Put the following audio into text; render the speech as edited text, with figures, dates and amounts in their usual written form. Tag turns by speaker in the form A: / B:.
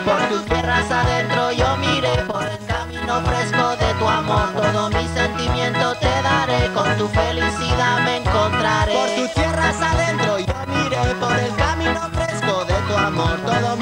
A: Por tus tierras adentro yo miré, por el camino fresco de tu amor. Todo mi sentimiento te daré, con tu felicidad me encontraré. Por tus tierras adentro yo miré, por el camino fresco de tu amor. Todo